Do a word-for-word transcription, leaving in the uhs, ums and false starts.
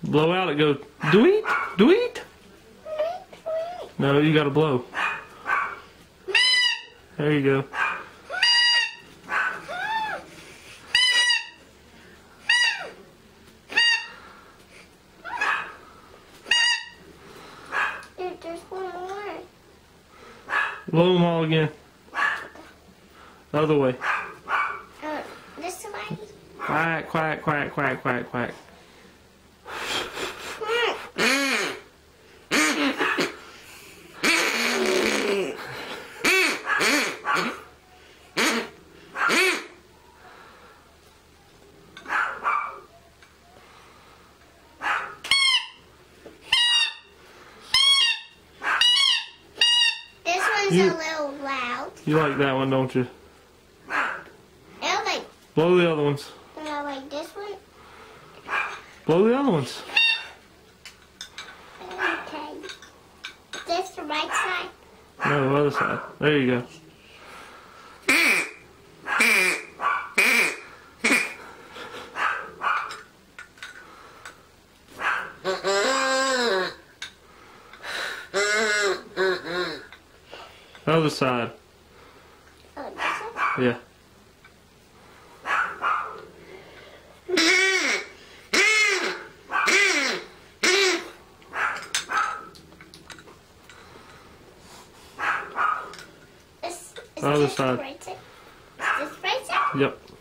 Blow out, it goes, do-eat, do-eat. No, you gotta blow. There you go. Dude, there's one more. Blow them all again. The other way. Uh, this way. Quack, quack, quack, quack, quack, quack. This one's You- a little loud. You like that one, don't you? I like, Blow the other ones. and I like this one. Blow the other ones. Okay. This the right side. No, the other side. There you go. Other side. Oh, this one? Yeah. This is Other this side. right side. This right side? Yep.